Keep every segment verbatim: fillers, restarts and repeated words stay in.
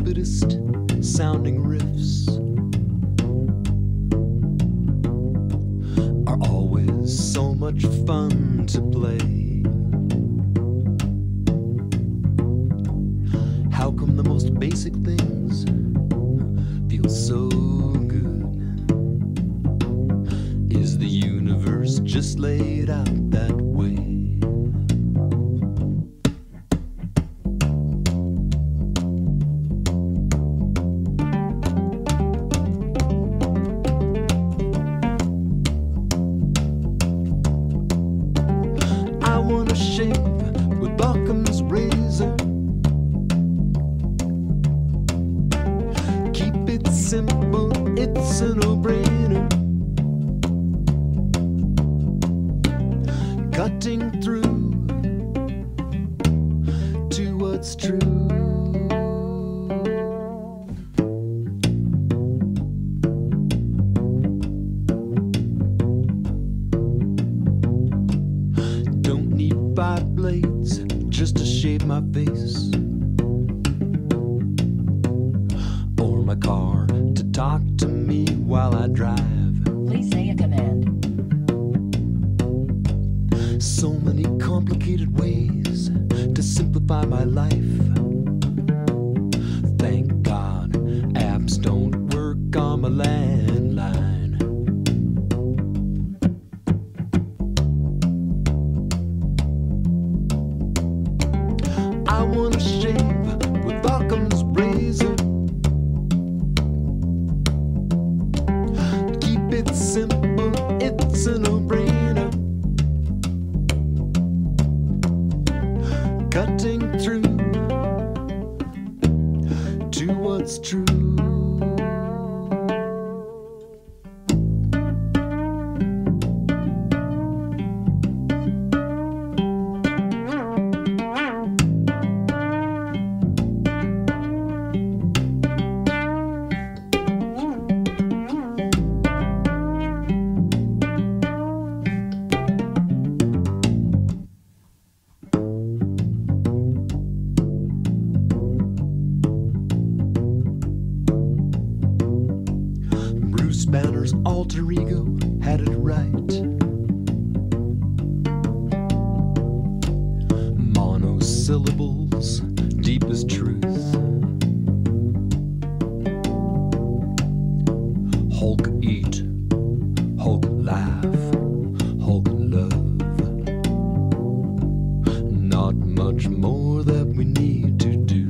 stupidest sounding riffs are always so much fun to play. How come the most basic things feel so good? Is the universe just laid out that way? I wanna shave with Ockham's razor. Keep it simple, it's a no-brainer. Cutting through to what's true. Don't need five blades just to shave my face, or my car to talk to me while I drive. Please say a command. So many complicated ways to simplify my life. Thank God apps don't work on my landline. I wanna shave with Ockham's razor. Keep it simple, it's a no-brainer. Cutting through to what's true. Bruce Banner's alter ego had it right. Monosyllables, deepest truth. Hulk eat, Hulk laugh, Hulk love. Not much more that we need to do.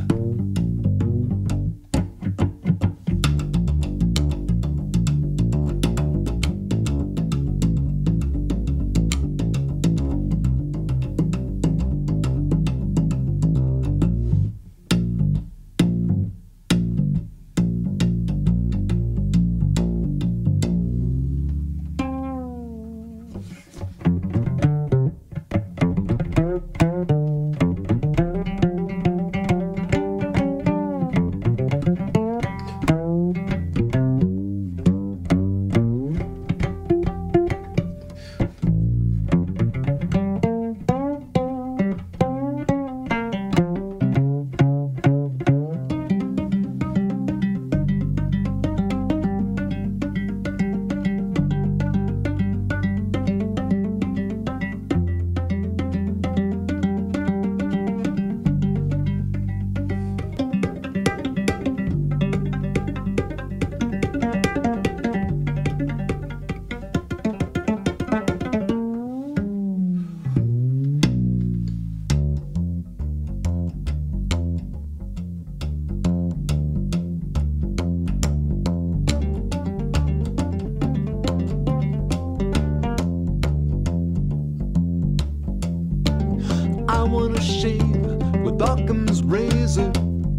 I wanna shave with Ockham's razor.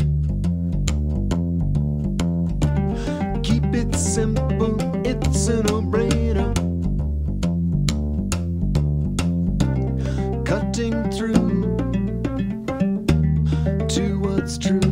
Keep it simple, it's a no-brainer. Cutting through to what's true.